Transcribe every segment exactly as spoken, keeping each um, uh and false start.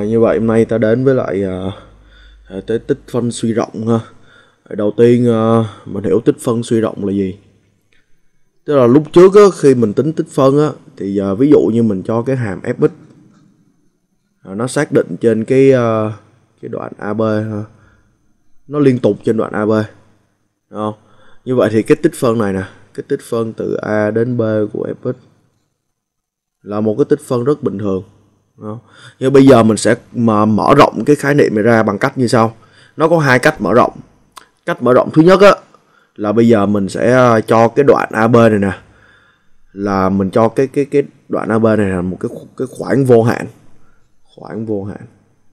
À, như vậy hôm nay ta đến với lại uh, tới tích phân suy rộng ha. Đầu tiên uh, mình hiểu tích phân suy rộng là gì. Tức là lúc trước á, khi mình tính tích phân á, thì uh, ví dụ như mình cho cái hàm fx uh, nó xác định trên cái uh, cái đoạn a bê ha. Nó liên tục trên đoạn a bê, đúng không? Như vậy thì cái tích phân này nè, cái tích phân từ A đến B của fx là một cái tích phân rất bình thường. Nhưng bây giờ mình sẽ mà mở rộng cái khái niệm này ra bằng cách như sau. Nó có hai cách mở rộng. Cách mở rộng thứ nhất á, là bây giờ mình sẽ cho cái đoạn a bê này nè, là mình cho cái cái cái đoạn a bê này là một cái cái khoảng vô hạn, khoảng vô hạn.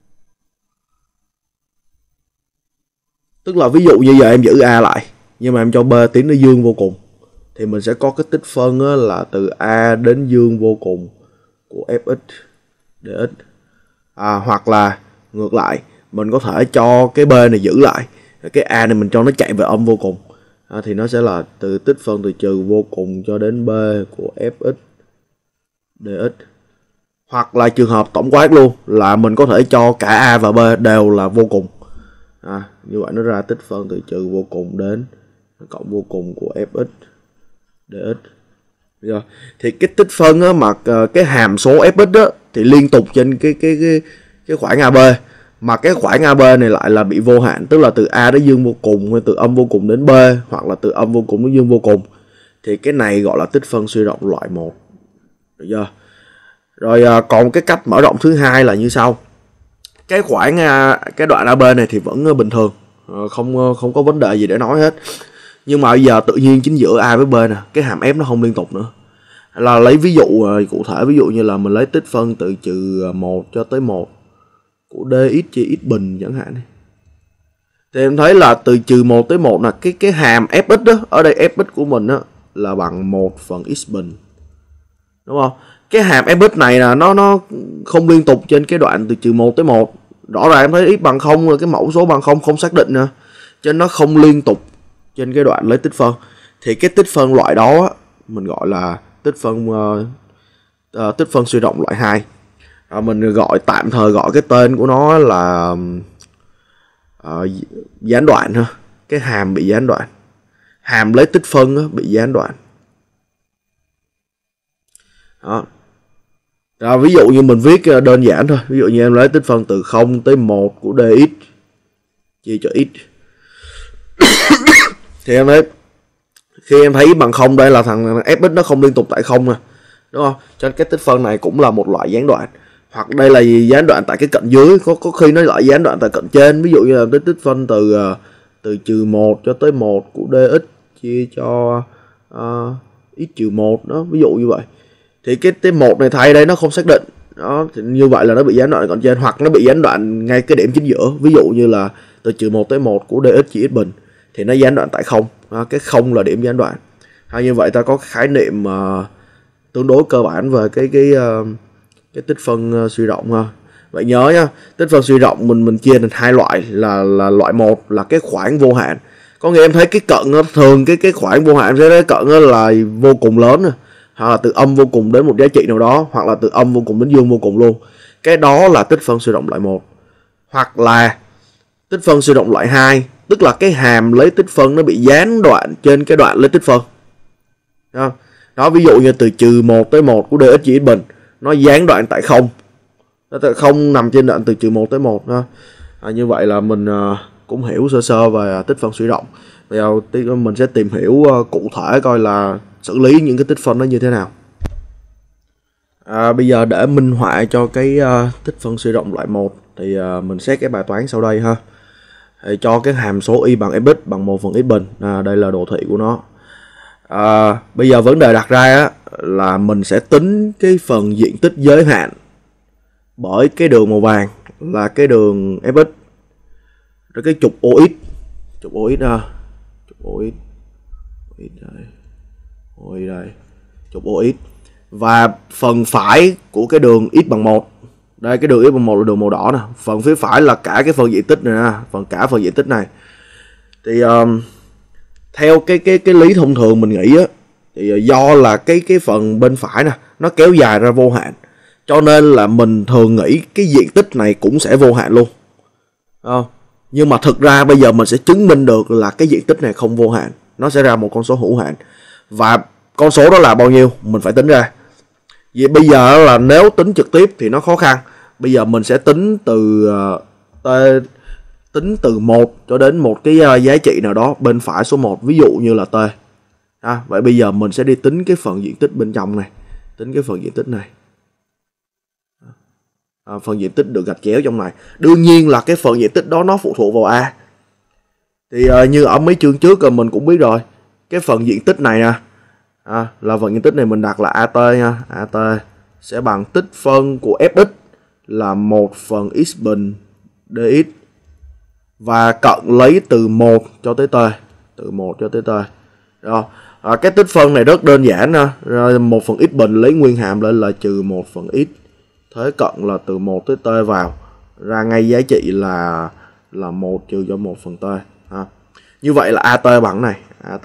Tức là ví dụ như giờ em giữ A lại, nhưng mà em cho B tiến đến dương vô cùng, thì mình sẽ có cái tích phân á, là từ A đến dương vô cùng của fx dx. À, hoặc là ngược lại, mình có thể cho cái B này giữ lại, cái A này mình cho nó chạy về âm vô cùng, à, thì nó sẽ là từ tích phân từ trừ vô cùng cho đến B của fx dx. Hoặc là trường hợp tổng quát luôn, là mình có thể cho cả A và B đều là vô cùng, à, như vậy nó ra tích phân từ trừ vô cùng đến cộng vô cùng của fx dx. Rồi. Thì cái tích phân á, mà cái hàm số fx á, thì liên tục trên cái cái cái cái khoảng a bê, mà cái khoảng a bê này lại là bị vô hạn, tức là từ A đến dương vô cùng, hay từ âm vô cùng đến B, hoặc là từ âm vô cùng đến dương vô cùng, thì cái này gọi là tích phân suy rộng loại một. Được chưa? Rồi à, còn cái cách mở rộng thứ hai là như sau. Cái khoảng cái đoạn a bê này thì vẫn bình thường, không không có vấn đề gì để nói hết. Nhưng mà bây giờ tự nhiên chính giữa A với B nè, cái hàm f nó không liên tục nữa. Là lấy ví dụ cụ thể, ví dụ như là mình lấy tích phân từ trừ một cho tới một của dx chia x bình chẳng hạn. Thì em thấy là từ trừ một tới một là cái cái hàm fx đó, ở đây fx của mình đó là bằng một phần x bình. Đúng không? Cái hàm fx này là nó nó không liên tục trên cái đoạn từ trừ một tới một. Rõ ràng em thấy x bằng không, cái mẫu số bằng không không xác định nữa, cho nên nó không liên tục trên cái đoạn lấy tích phân. Thì cái tích phân loại đó mình gọi là tích phân uh, uh, tích phân suy rộng loại hai. À, mình gọi tạm thời gọi cái tên của nó là uh, gián đoạn ha. Cái hàm bị gián đoạn, hàm lấy tích phân uh, bị gián đoạn. Đó. Rồi, ví dụ như mình viết đơn giản thôi, ví dụ như em lấy tích phân từ không tới một của dx chia cho x. Thì em thấy khi em thấy bằng không, đây là thằng fx nó không liên tục tại không nè, đúng không? Cho nên cái tích phân này cũng là một loại gián đoạn. Hoặc đây là gián đoạn tại cái cạnh dưới, có có khi nó lại gián đoạn tại cạnh trên, ví dụ như là cái tích phân từ từ trừ một cho tới một của dx chia cho uh, x trừ một đó, ví dụ như vậy. Thì cái cái một này thay đây nó không xác định đó, thì như vậy là nó bị gián đoạn cạnh trên, hoặc nó bị gián đoạn ngay cái điểm chính giữa, ví dụ như là từ trừ một tới một của dx chia x bình, thì nó gián đoạn tại không, à, cái không là điểm gián đoạn. Hay như vậy ta có khái niệm uh, tương đối cơ bản về cái cái uh, cái tích phân uh, suy rộng ha. Vậy nhớ nhá, tích phân suy rộng mình mình chia thành hai loại, là là loại một là cái khoảng vô hạn. Có nghĩa em thấy cái cận đó, thường cái cái khoảng vô hạn sẽ thấy cận đó là vô cùng lớn, hoặc là từ âm vô cùng đến một giá trị nào đó, hoặc là từ âm vô cùng đến dương vô cùng luôn. Cái đó là tích phân suy rộng loại một. Hoặc là tích phân suy rộng loại hai, tức là cái hàm lấy tích phân nó bị gián đoạn trên cái đoạn lấy tích phân. Đó, đó ví dụ như từ trừ một tới một của dx chia x bình, nó gián đoạn tại không. Nó không nằm trên đoạn từ trừ một tới một. À, như vậy là mình uh, cũng hiểu sơ sơ về tích phân suy rộng. Bây giờ mình sẽ tìm hiểu uh, cụ thể coi là xử lý những cái tích phân nó như thế nào. À, bây giờ để minh họa cho cái uh, tích phân suy rộng loại một thì uh, mình xét cái bài toán sau đây ha. Thì cho cái hàm số y bằng fx bằng một phần x bình, à, đây là đồ thị của nó. À, bây giờ vấn đề đặt ra á, là mình sẽ tính cái phần diện tích giới hạn bởi cái đường màu vàng là cái đường fx, rồi cái trục ox, trục ox ha, trục ox, ox đây, ox đây, trục ox, và phần phải của cái đường x bằng một. Đây, cái đường x bằng một là đường màu đỏ nè, phần phía phải là cả cái phần diện tích này nè, phần cả phần diện tích này. Thì um, theo cái cái cái lý thông thường mình nghĩ á, thì do là cái cái phần bên phải nè nó kéo dài ra vô hạn, Cho nên là mình thường nghĩ cái diện tích này cũng sẽ vô hạn luôn. Không? Nhưng mà thực ra bây giờ mình sẽ chứng minh được là cái diện tích này không vô hạn. Nó sẽ ra một con số hữu hạn. Và con số đó là bao nhiêu? Mình phải tính ra. Vậy bây giờ là nếu tính trực tiếp thì nó khó khăn. Bây giờ mình sẽ tính từ uh, tính từ một cho đến một cái uh, giá trị nào đó bên phải số một, ví dụ như là t. À, vậy bây giờ mình sẽ đi tính cái phần diện tích bên trong này. Tính cái phần diện tích này. À, phần diện tích được gạch chéo trong này. Đương nhiên là cái phần diện tích đó nó phụ thuộc vào A. Thì uh, như ở mấy chương trước rồi mình cũng biết rồi. Cái phần diện tích này nè, à, là phần diện tích này mình đặt là a tê nha. a tê sẽ bằng tích phân của Fx là một phần x bình dx. Và cận lấy từ một cho tới t. Từ một cho tới t. Rồi, à, cái tích phân này rất đơn giản nè. Rồi một phần x bình lấy nguyên hàm lên là trừ một phần x. Thế cận là từ một tới t vào. Ra ngay giá trị là là một trừ cho một phần t. À. Như vậy là at bằng này. At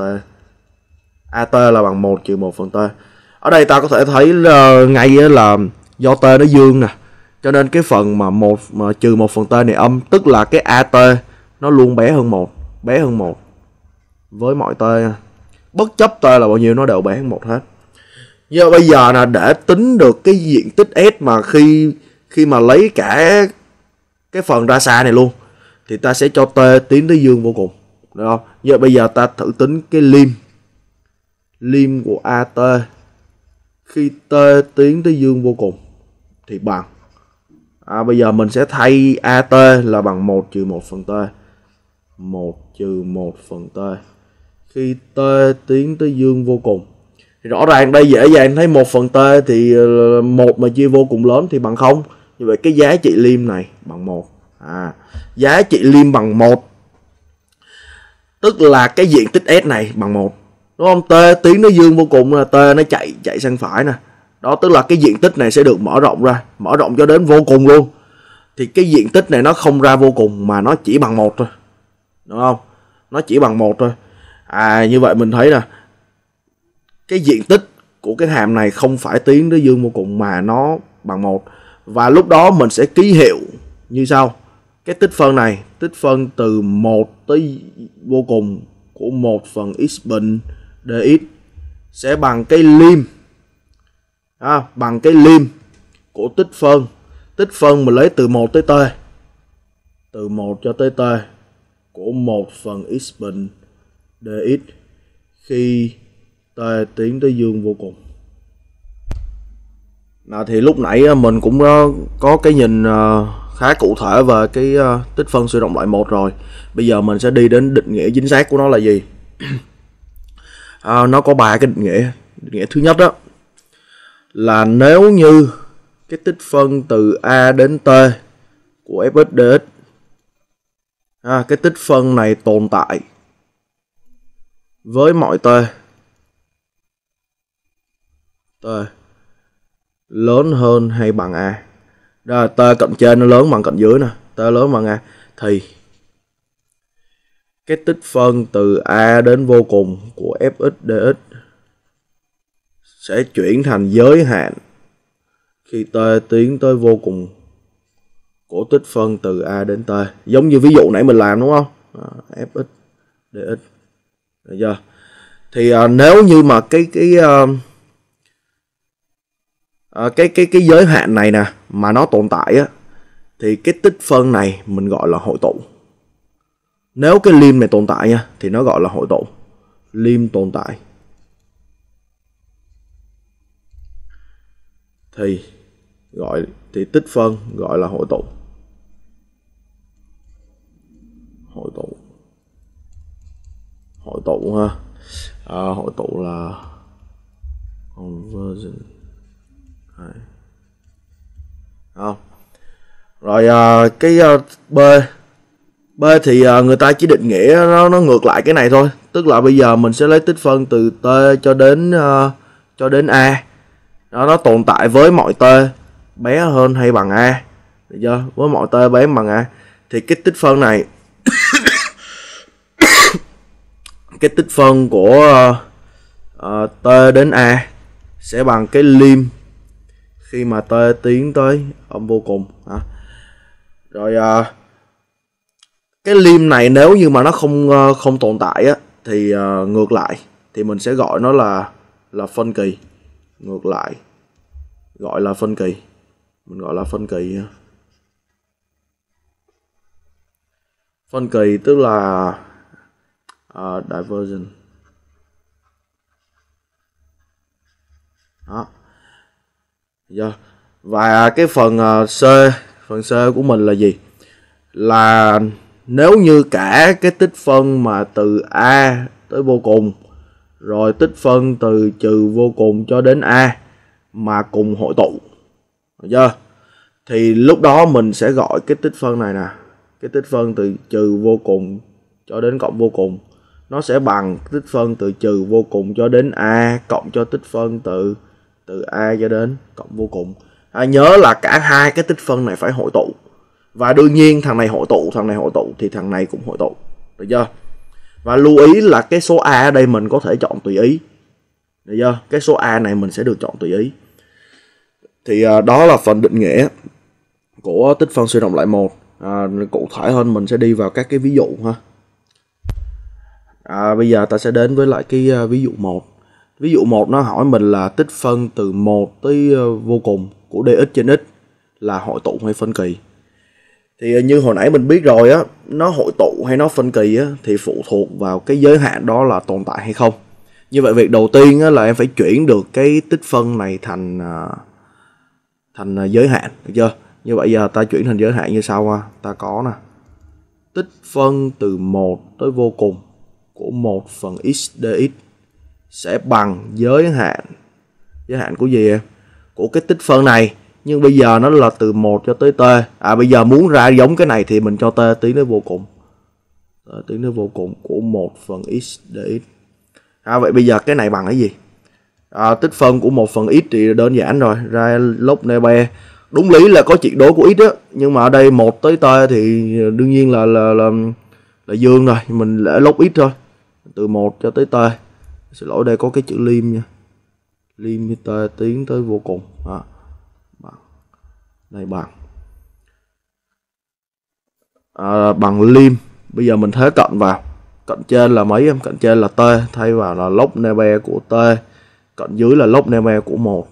at là bằng một trừ một phần t. Ở đây ta có thể thấy uh, ngay là do t nó dương nè. Cho nên cái phần mà một mà trừ một phần t này âm. Tức là cái at nó luôn bé hơn một. Bé hơn một. Với mọi t. Bất chấp t là bao nhiêu nó đều bé hơn một hết. Nhưng bây giờ là để tính được cái diện tích S mà khi khi mà lấy cả cái phần ra xa này luôn thì ta sẽ cho t tiến tới dương vô cùng, được không? Giờ bây giờ ta thử tính cái lim lim của at khi t tiến tới dương vô cùng thì bằng, à, bây giờ mình sẽ thay at là bằng một trừ một phần t, một trừ một phần t khi t tiến tới dương vô cùng. Thì rõ ràng đây dễ dàng thấy một phần t thì một mà chia vô cùng lớn thì bằng không. Như vậy cái giá trị lim này bằng một. À, giá trị lim bằng một. Tức là cái diện tích S này bằng một. Đúng không? T tiến nó dương vô cùng là T nó chạy chạy sang phải nè. Đó, tức là cái diện tích này sẽ được mở rộng ra, mở rộng cho đến vô cùng luôn. Thì cái diện tích này nó không ra vô cùng mà nó chỉ bằng một thôi. Đúng không? Nó chỉ bằng một thôi. À, như vậy mình thấy nè, cái diện tích của cái hàm này không phải tiến tới dương vô cùng mà nó bằng một. Và lúc đó mình sẽ ký hiệu như sau. Cái tích phân này, tích phân từ một tới vô cùng của một phần x bình dx sẽ bằng cái lim, à, bằng cái lim của tích phân. Tích phân mình lấy từ một tới t, từ một cho tới t của một phần x bình dx khi t tiến tới dương vô cùng. Nào thì lúc nãy mình cũng có cái nhìn khá cụ thể về cái tích phân suy rộng loại một rồi. Bây giờ mình sẽ đi đến định nghĩa chính xác của nó là gì. À, nó có ba cái định nghĩa. Định nghĩa thứ nhất đó là nếu như cái tích phân từ A đến T của Fx dx, à, cái tích phân này tồn tại với mọi T T lớn hơn hay bằng A. Rồi T cạnh trên nó lớn bằng cạnh dưới nè, T lớn bằng A thì cái tích phân từ A đến vô cùng của Fx dx sẽ chuyển thành giới hạn khi T tiến tới vô cùng của tích phân từ A đến T. Giống như ví dụ nãy mình làm đúng không? À, Fx dx. Được chưa? Thì à, nếu như mà cái cái uh, À, cái cái cái giới hạn này nè mà nó tồn tại á thì cái tích phân này mình gọi là hội tụ. Nếu cái lim này tồn tại nha thì nó gọi là hội tụ. Lim tồn tại thì gọi thì tích phân gọi là hội tụ. Hội tụ. Hội tụ ha. À, hội tụ là conversion. Không. Rồi à, cái à, B B thì à, người ta chỉ định nghĩa nó nó ngược lại cái này thôi. Tức là bây giờ mình sẽ lấy tích phân từ T cho đến uh, cho đến A. Đó, nó tồn tại với mọi T bé hơn hay bằng A. Được chưa? Với mọi T bé bằng A thì cái tích phân này cái tích phân của uh, uh, T đến A sẽ bằng cái lim khi mà t tiến tới âm vô cùng. À. Rồi à, cái lim này nếu như mà nó không không tồn tại á thì uh, ngược lại thì mình sẽ gọi nó là là phân kỳ. Ngược lại gọi là phân kỳ. Mình gọi là phân kỳ. Phân kỳ tức là uh, diversion. Đó. Yeah. Và cái phần uh, C, phần C của mình là gì? Là nếu như cả cái tích phân mà từ A tới vô cùng, rồi tích phân từ trừ vô cùng cho đến A mà cùng hội tụ, được chưa? Thì lúc đó mình sẽ gọi cái tích phân này nè, cái tích phân từ trừ vô cùng cho đến cộng vô cùng, nó sẽ bằng tích phân từ trừ vô cùng cho đến A cộng cho tích phân từ từ A cho đến cộng vô cùng. À, nhớ là cả hai cái tích phân này phải hội tụ. Và đương nhiên thằng này hội tụ, thằng này hội tụ thì thằng này cũng hội tụ. Được chưa? Và lưu ý là cái số A ở đây mình có thể chọn tùy ý. Được chưa? Cái số A này mình sẽ được chọn tùy ý. Thì uh, đó là phần định nghĩa của tích phân suy động lại một. À, cụ thể hơn mình sẽ đi vào các cái ví dụ ha. À, bây giờ ta sẽ đến với lại cái uh, ví dụ một. Ví dụ một nó hỏi mình là tích phân từ một tới uh, vô cùng của dx trên x là hội tụ hay phân kỳ. Thì như hồi nãy mình biết rồi á, nó hội tụ hay nó phân kỳ á thì phụ thuộc vào cái giới hạn đó là tồn tại hay không. Như vậy việc đầu tiên á là em phải chuyển được cái tích phân này thành uh, thành uh, giới hạn, được chưa? Như vậy giờ ta chuyển thành giới hạn như sau ha. Ta có nè, tích phân từ một tới vô cùng của một phần x dx sẽ bằng giới hạn. Giới hạn của gì em? Của cái tích phân này. Nhưng bây giờ nó là từ một cho tới t. À bây giờ muốn ra giống cái này thì mình cho t tiến tới vô cùng. T tiến tới vô cùng của một phần x dx. À vậy bây giờ cái này bằng cái gì? À, tích phân của một phần x thì đơn giản rồi, ra log nebe. Đúng lý là có triệt đối của x á, nhưng mà ở đây một tới t thì đương nhiên là là là, là dương rồi, mình để log x thôi. Từ một cho tới t. Xin lỗi, đây có cái chữ lim nha. Lim t tiến tới vô cùng. À. Đây bằng à, bằng lim. Bây giờ mình thế cận vào. Cận trên là mấy em? Cận trên là t, thay vào là log nebe của t. Cận dưới là log nebe của một.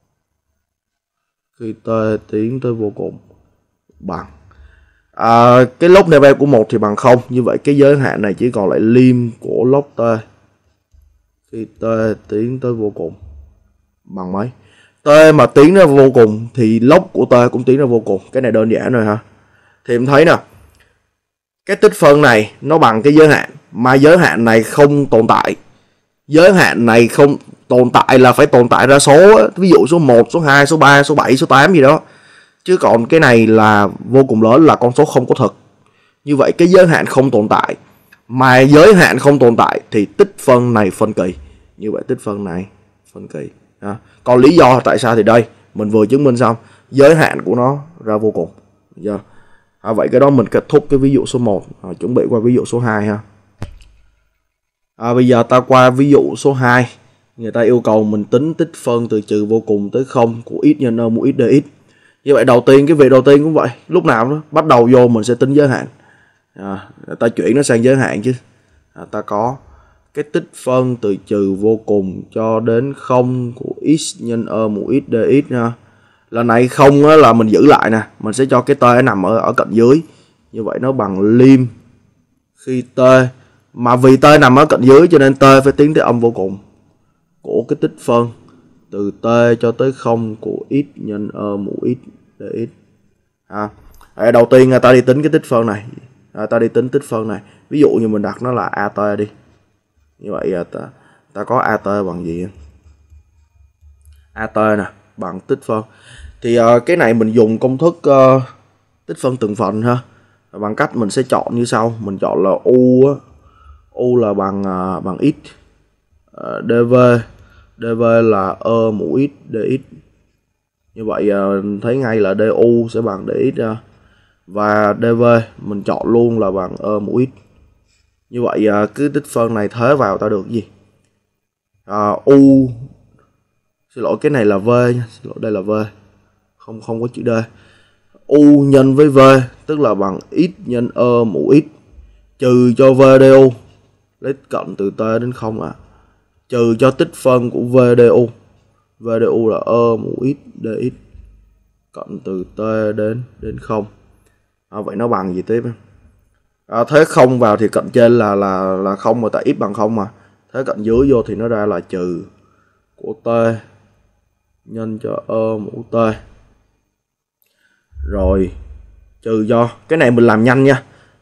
Khi t tiến tới vô cùng bằng à, cái log nebe của một thì bằng không. Như vậy cái giới hạn này chỉ còn lại lim của log t khi t tiến tới vô cùng bằng mấy? T mà tiến ra vô cùng thì log của t cũng tiến ra vô cùng. Cái này đơn giản rồi ha. Thì em thấy nè, cái tích phân này nó bằng cái giới hạn, mà giới hạn này không tồn tại. Giới hạn này không tồn tại là phải tồn tại ra số, ví dụ số một, số hai, số ba, số bảy, số tám gì đó. Chứ còn cái này là vô cùng lớn, là con số không có thực. Như vậy cái giới hạn không tồn tại, mà giới hạn không tồn tại thì tích phân này phân kỳ. Như vậy tích phân này phân kỳ. À, còn lý do tại sao thì đây mình vừa chứng minh xong, giới hạn của nó ra vô cùng. Được à, vậy cái đó mình kết thúc cái ví dụ số một. À, chuẩn bị qua ví dụ số hai ha. À, bây giờ ta qua ví dụ số hai. Người ta yêu cầu mình tính tích phân từ trừ vô cùng tới không của x nhân ở mũ x dx. Như vậy đầu tiên, cái việc đầu tiên cũng vậy, lúc nào đó bắt đầu vô mình sẽ tính giới hạn. À, ta chuyển nó sang giới hạn chứ. À, ta có cái tích phân từ trừ vô cùng cho đến không của x nhân ở mũ x dx nha. Lần này không là mình giữ lại nè, mình sẽ cho cái t nằm ở ở cạnh dưới. Như vậy nó bằng lim khi t, mà vì t nằm ở cạnh dưới cho nên t phải tiến tới âm vô cùng của cái tích phân từ t cho tới không của x nhân ở mũ x dx. À, à, đầu tiên ta đi tính cái tích phân này. À, ta đi tính tích phân này. Ví dụ như mình đặt nó là at đi. Như vậy ta, ta có at bằng gì? At nè, bằng tích phân. Thì uh, cái này mình dùng công thức uh, tích phân từng phần ha. Bằng cách mình sẽ chọn như sau. Mình chọn là u á. U là bằng uh, bằng x. Uh, dv. dv là ơ mũ x dx. Như vậy uh, thấy ngay là du sẽ bằng dx ra. Và dv mình chọn luôn là bằng ơ mũ x. Như vậy uh, cứ tích phân này thế vào ta được gì? Uh, u Xin lỗi, cái này là v nha. Xin lỗi, đây là v. không không có chữ D. U nhân với V tức là bằng x nhân ơ mũ x trừ cho vê đê u, lấy cận từ T đến không à, trừ cho tích phân của vê đê u. vê đê u là ơ mũ x dx cận từ T đến đến không. À, vậy nó bằng gì tiếp? À, thế không vào thì cạnh trên là là là không mà, tại x bằng không mà. Thế cạnh dưới vô thì nó ra là trừ của T nhân cho ơ mũ T. Rồi trừ cho cái này mình làm nhanh nha.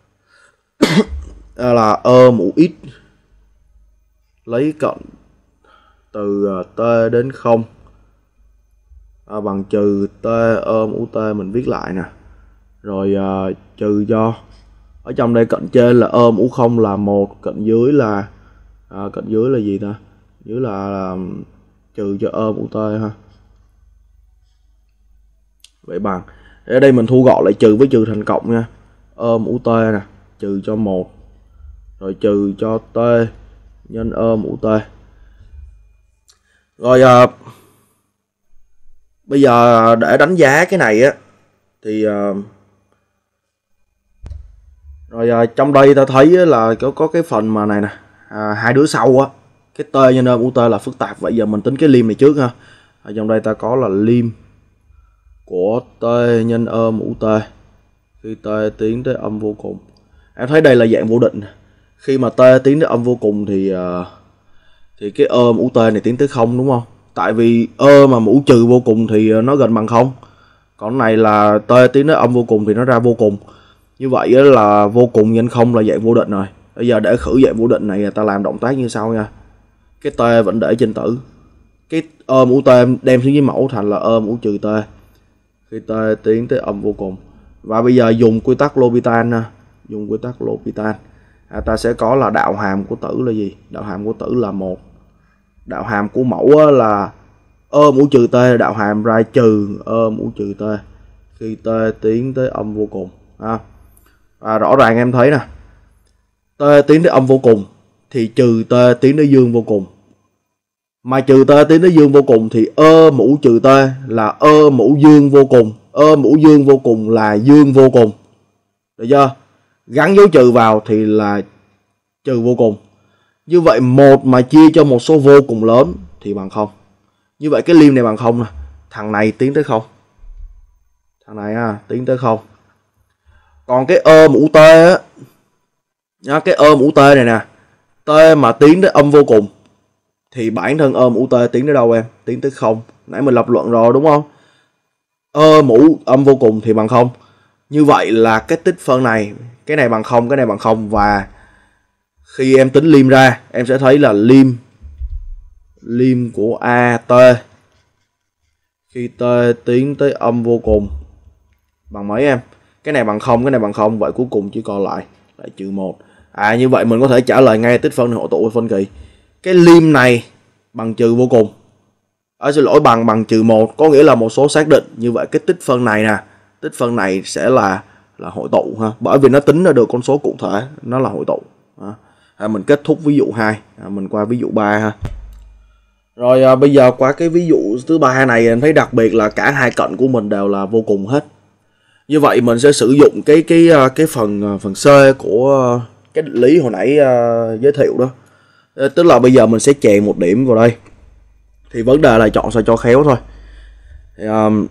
Là ơ mũ x lấy cận từ T đến không à, bằng trừ T ơ mũ T, mình viết lại nè. Rồi à, trừ cho ở trong đây cạnh trên là ơ mũ không là một, cạnh dưới là à, cạnh dưới là gì ta? Dưới là, là trừ cho ơ mũ T ha. Vậy bằng ở đây mình thu gọn lại trừ với trừ thành cộng nha. Ơ mũ T nè, trừ cho một, rồi trừ cho T nhân ơ mũ T. Rồi à, bây giờ để đánh giá cái này á thì à, rồi à, trong đây ta thấy là có có cái phần mà này nè, à, hai đứa sau á, cái T nhân ơ mũ T là phức tạp. Vậy giờ mình tính cái lim này trước ha. Ở trong đây ta có là lim của T nhân ơ mũ T khi T tiến tới âm vô cùng. Em thấy đây là dạng vô định. Khi mà T tiến tới âm vô cùng thì uh, thì cái ơ mũ T này tiến tới không, đúng không? Tại vì ơ mà mũ trừ vô cùng thì nó gần bằng không. Còn này là T tiến tới âm vô cùng thì nó ra vô cùng. Như vậy là vô cùng nhân không là dạng vô định rồi. Bây giờ để khử dạng vô định này ta làm động tác như sau nha. Cái T vẫn để trên tử. Cái ơ mũ T đem xuống dưới mẫu thành là ơ mũ trừ T khi T tiến tới âm vô cùng. Và bây giờ dùng quy tắc L'Hopital nè, dùng quy tắc L'Hopital. À, ta sẽ có là đạo hàm của tử là gì? Đạo hàm của tử là một. Đạo hàm của mẫu là ơ mũ trừ T, đạo hàm ra trừ ơ mũ trừ T khi T tiến tới âm vô cùng. À, và rõ ràng em thấy nè, T tiến tới âm vô cùng thì trừ T tiến tới dương vô cùng. Mà trừ T tiến tới dương vô cùng thì ơ mũ trừ T là ơ mũ dương vô cùng. Ơ mũ dương vô cùng là dương vô cùng. Được chưa? Gắn dấu trừ vào thì là trừ vô cùng. Như vậy một mà chia cho một số vô cùng lớn thì bằng không. Như vậy cái lim này bằng không nè. Thằng này tiến tới không. Thằng này à, tiến tới không. Còn cái ơ mũ T á, cái ơ mũ T này nè, T mà tiến tới âm vô cùng thì bản thân ơ mũ T tiến tới đâu em? Tiến tới không. Nãy mình lập luận rồi đúng không? Ơ mũ âm vô cùng thì bằng không. Như vậy là cái tích phân này, cái này bằng không, cái này bằng không. Và khi em tính lim ra, em sẽ thấy là lim lim của a t khi t tiến tới âm vô cùng bằng mấy em? Cái này bằng không, cái này bằng không. Vậy cuối cùng chỉ còn lại lại trừ một. À, như vậy mình có thể trả lời ngay tích phân hội tụ phân kỳ. Cái lim này bằng trừ vô cùng. Ở xin lỗi, bằng bằng trừ một, có nghĩa là một số xác định. Như vậy cái tích phân này nè, tích phân này sẽ là là hội tụ ha, bởi vì nó tính ra được con số cụ thể, nó là hội tụ. À, mình kết thúc ví dụ hai, à, mình qua ví dụ ba ha. Rồi à, bây giờ qua cái ví dụ thứ ba này, em thấy đặc biệt là cả hai cạnh của mình đều là vô cùng hết. Như vậy mình sẽ sử dụng cái cái cái phần phần C của cái định lý hồi nãy uh, giới thiệu đó. Tức là bây giờ mình sẽ chèn một điểm vào đây. Thì vấn đề là chọn sao cho khéo thôi. Thì, um,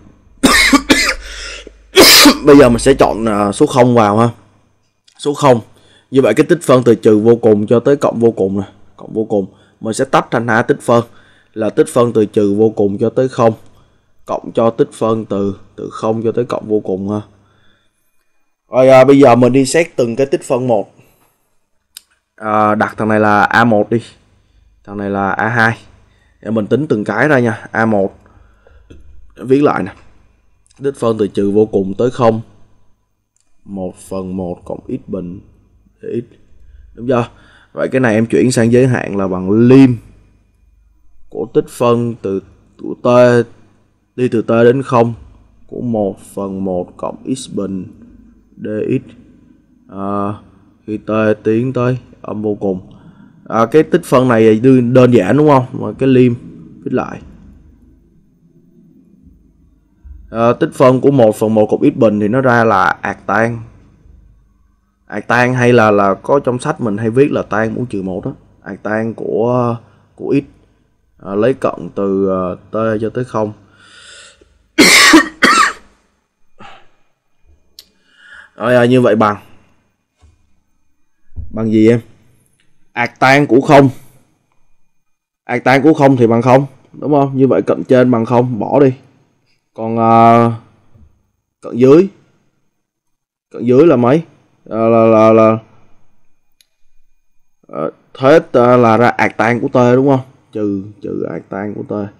bây giờ mình sẽ chọn uh, số không vào ha. Số không. Như vậy cái tích phân từ trừ vô cùng cho tới cộng vô cùng nè, cộng vô cùng mình sẽ tách thành hai tích phân là tích phân từ trừ vô cùng cho tới không cộng cho tích phân từ từ không cho tới cộng vô cùng ha. Rồi à, bây giờ mình đi xét từng cái tích phân một. À, đặt thằng này là a một đi, thằng này là a hai. Để mình tính từng cái ra nha. a một viết lại nè, tích phân từ trừ vô cùng tới không, một phần một cộng x bình x, đúng chưa? Vậy cái này em chuyển sang giới hạn là bằng lim của tích phân từ của t đi từ t đến không của một phần một cộng x bình dx à, khi t tiến tới âm vô cùng. À, cái tích phân này đơn giản đúng không? Mà cái lim viết lại À, tích phân của một phần một cục x bình thì nó ra là ạc tan. Ạc tan hay là là có trong sách mình hay viết là tan mũ trừ một đó. Ạc tan của của x à, lấy cận từ uh, t cho tới không. Rồi à, như vậy bằng bằng gì em? Ạc tan của không. Ạc tan của không thì bằng không, đúng không? Như vậy cận trên bằng không, bỏ đi. Còn uh, cận dưới cận dưới là mấy? À, là là là à, thế là ra ạc tan của t, đúng không? Trừ trừ ạc tan của t.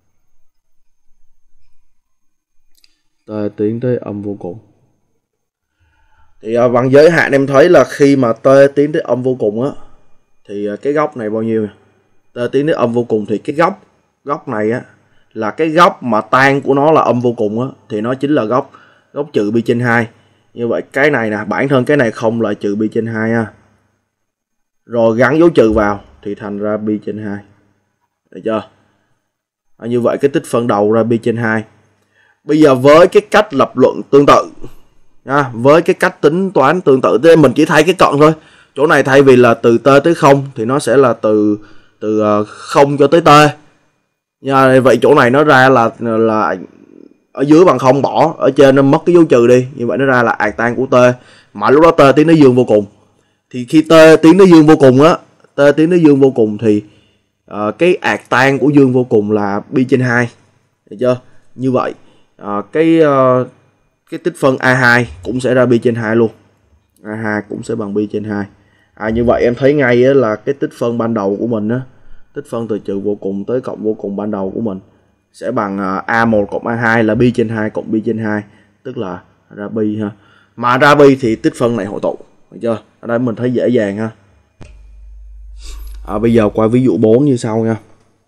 T tiến tới âm vô cùng. Thì uh, bằng giới hạn em thấy là khi mà t tiến tới âm vô cùng á thì uh, cái góc này bao nhiêu? T tiến tới âm vô cùng thì cái góc góc này á là cái góc mà tan của nó là âm vô cùng á, thì nó chính là góc góc trừ pi trên hai. Như vậy cái này nè, bản thân cái này không là trừ pi trên hai ha. Rồi gắn dấu trừ vào thì thành ra pi trên hai. Được chưa? À, như vậy cái tích phân đầu ra pi trên hai. Bây giờ với cái cách lập luận tương tự nha, với cái cách tính toán tương tự, thì mình chỉ thay cái cận thôi. Chỗ này thay vì là từ t tới không thì nó sẽ là từ từ không cho tới t. Nha, vậy chỗ này nó ra là là ở dưới bằng không, bỏ ở trên nó mất cái dấu trừ đi, như vậy nó ra là ạc tan của t. Mà lúc đó t tiến tới dương vô cùng, thì khi t tiến tới dương vô cùng á, t tiến tới dương vô cùng thì uh, cái ạc tan của dương vô cùng là pi trên hai. Được chưa? Như vậy uh, cái uh, cái tích phân a hai cũng sẽ ra pi trên hai luôn. a hai cũng sẽ bằng pi trên hai. À, như vậy em thấy ngay á, là cái tích phân ban đầu của mình á, tích phân từ trừ vô cùng tới cộng vô cùng ban đầu của mình sẽ bằng uh, a một cộng a hai là pi trên hai cộng pi trên hai, tức là ra pi ha. Mà ra pi thì tích phân này hội tụ. Được chưa? Ở đây mình thấy dễ dàng ha. À, bây giờ qua ví dụ bốn như sau nha.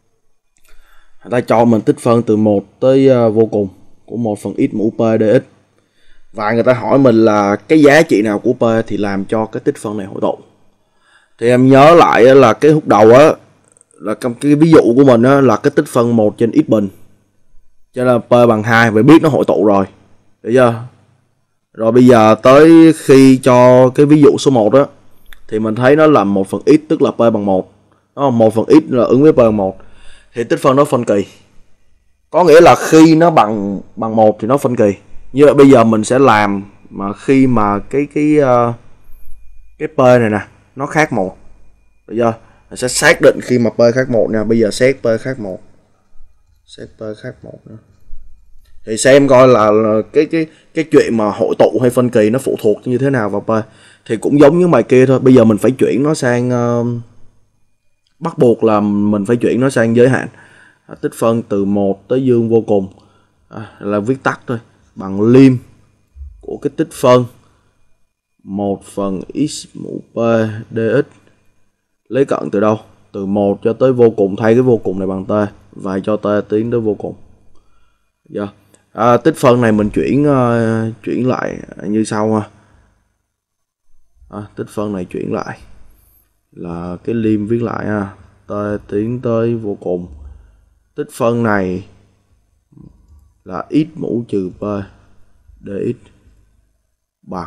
Người ta cho mình tích phân từ một tới uh, vô cùng của một phần x mũ p dx. Và người ta hỏi mình là cái giá trị nào của p thì làm cho cái tích phân này hội tụ. Thì em nhớ lại là cái hút đầu á, là cái ví dụ của mình á, là cái tích phân một trên x bình, cho nên p bằng hai, vậy biết nó hội tụ rồi. Được chưa? Rồi bây giờ tới khi cho cái ví dụ số một đó thì mình thấy nó là một phần x, tức là p bằng một. Đó, một phần x là ứng với p bằng một. Thì tích phân nó phân kỳ. Có nghĩa là khi nó bằng bằng một thì nó phân kỳ. Như vậy bây giờ mình sẽ làm mà khi mà cái cái uh, cái p này nè nó khác một. Được chưa? Mình sẽ xác định khi mà p khác một nha. Bây giờ xét p khác một. Xét p khác một nữa. Thì xem coi là, là cái cái cái chuyện mà hội tụ hay phân kỳ nó phụ thuộc như thế nào vào p. Thì cũng giống như bài kia thôi. Bây giờ mình phải chuyển nó sang uh, bắt buộc là mình phải chuyển nó sang giới hạn. À, tích phân từ một tới dương vô cùng à, là viết tắt thôi, bằng lim của cái tích phân một phần x mũ p dx lấy cận từ đâu? Từ một cho tới vô cùng, thay cái vô cùng này bằng t và cho t tiến tới vô cùng. Yeah. À, tích phân này mình chuyển uh, chuyển lại như sau ha. À, tích phân này chuyển lại là cái lim viết lại ha, t tiến tới vô cùng. Tích phân này là x mũ trừ p dx bằng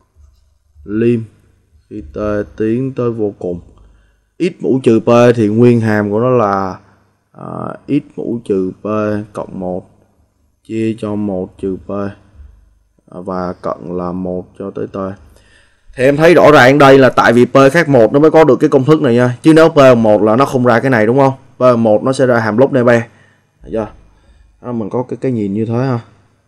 lim khi t tiến tới vô cùng. X mũ trừ p thì nguyên hàm của nó là uh, x mũ trừ p cộng một chia cho một trừ p và cận là một cho tới t. Thì em thấy rõ ràng đây là tại vì p khác một nó mới có được cái công thức này nha. Chứ nếu p bằng một là nó không ra cái này, đúng không? P bằng một nó sẽ ra hàm log nebe. Được chưa? Đó, mình có cái cái nhìn như thế ha.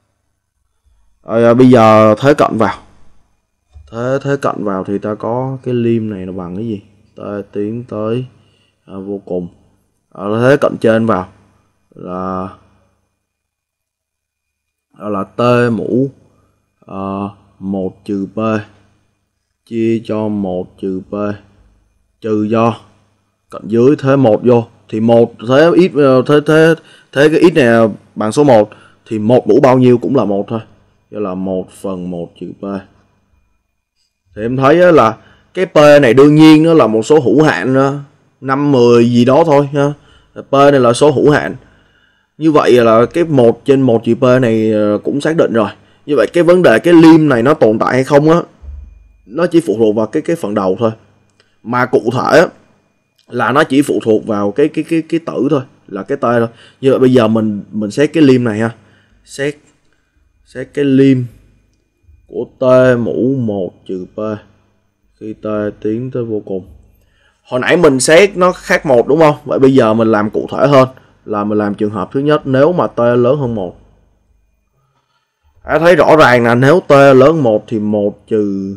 Rồi bây giờ thế cận vào. Thế thế cận vào thì ta có cái lim này là bằng cái gì? Ta tiến tới à, vô cùng. Ở thế cận trên vào là là t mũ uh, một trừ p chia cho một trừ p trừ do cận dưới thế một vô thì một thế ít thế thế thế cái ít này bằng số một thì một mũ bao nhiêu cũng là một thôi, cho là một phần một trừ p. Thì em thấy là cái p này đương nhiên nó là một số hữu hạn năm mười gì đó thôi ha. P này là số hữu hạn. Như vậy là cái một trên một trừ P này cũng xác định rồi. Như vậy cái vấn đề cái lim này nó tồn tại hay không á, nó chỉ phụ thuộc vào cái cái phần đầu thôi. Mà cụ thể á, là nó chỉ phụ thuộc vào cái cái cái cái tử thôi, là cái T thôi. Như vậy bây giờ mình mình xét cái lim này ha. Xét xét cái lim của T mũ một trừ P khi T tiến tới vô cùng. Hồi nãy mình xét nó khác một đúng không? Vậy bây giờ mình làm cụ thể hơn, là mình làm trường hợp thứ nhất nếu mà T lớn hơn một. Hãy thấy rõ ràng là nếu T lớn một thì một trừ,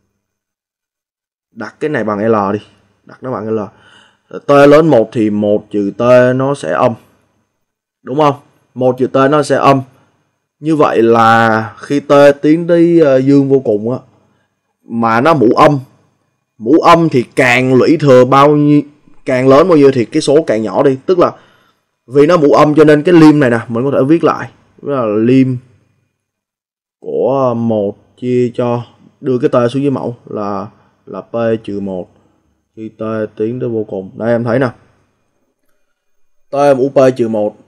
đặt cái này bằng L đi, đặt nó bằng L. T lớn một thì một trừ T nó sẽ âm. Đúng không? một trừ T nó sẽ âm. Như vậy là khi T tiến tới dương vô cùng á, mà nó mũ âm. Mũ âm thì càng lũy thừa bao nhiêu, càng lớn bao nhiêu thì cái số càng nhỏ đi. Tức là vì nó mũ âm cho nên cái lim này nè, mình có thể viết lại. Đó là lim của một chia cho, đưa cái T xuống dưới mẫu là là P trừ một khi T tiến tới vô cùng. Đây em thấy nè. T mũ P trừ một.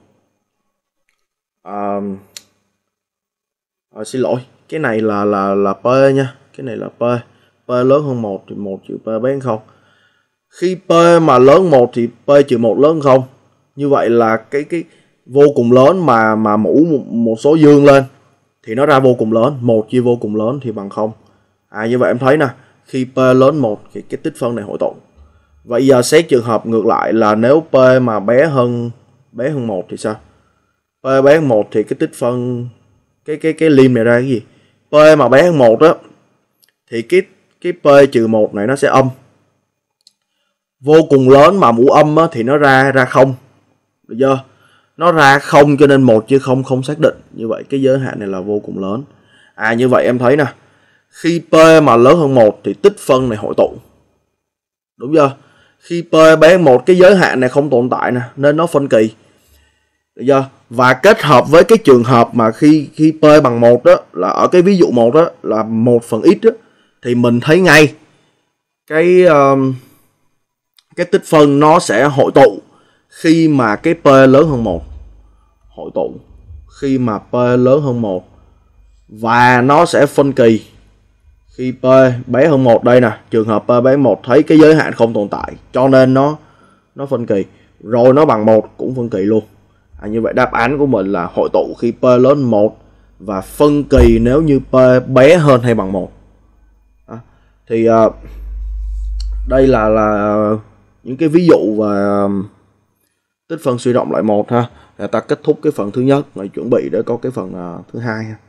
À, à, xin lỗi, cái này là là là P nha, cái này là P. P lớn hơn một thì một trừ P bé hơn không. Khi P mà lớn một thì P trừ một lớn hơn không. Như vậy là cái cái vô cùng lớn mà mà mũ một, một số dương lên thì nó ra vô cùng lớn, một chia vô cùng lớn thì bằng không. À như vậy em thấy nè, khi P lớn một thì cái tích phân này hội tụ. Vậy giờ xét trường hợp ngược lại là nếu P mà bé hơn bé hơn một thì sao? P bé hơn một thì cái tích phân cái cái cái lim này ra cái gì? P mà bé hơn một đó thì cái cái P trừ một này nó sẽ âm. Vô cùng lớn mà mũ âm á, thì nó ra ra không. Được chưa? Nó ra không cho nên một chứ không không xác định. Như vậy cái giới hạn này là vô cùng lớn. À như vậy em thấy nè, khi P mà lớn hơn một thì tích phân này hội tụ. Đúng chưa? Khi P bé hơn một cái giới hạn này không tồn tại nè, nên nó phân kỳ. Được chưa? Và kết hợp với cái trường hợp mà khi khi P bằng một đó, là ở cái ví dụ một đó là một phần x đó, thì mình thấy ngay cái um, cái tích phân nó sẽ hội tụ khi mà cái P lớn hơn một. Hội tụ khi mà P lớn hơn một. Và nó sẽ phân kỳ khi P bé hơn một. Đây nè, trường hợp P bé hơn một thấy cái giới hạn không tồn tại, cho nên nó nó phân kỳ. Rồi nó bằng một cũng phân kỳ luôn. À, như vậy đáp án của mình là hội tụ khi P lớn hơn một và phân kỳ nếu như P bé hơn hay bằng một. À, thì uh, đây là là những cái ví dụ về uh, tích phân suy rộng loại một ha. Để ta kết thúc cái phần thứ nhất rồi chuẩn bị để có cái phần uh, thứ hai ha.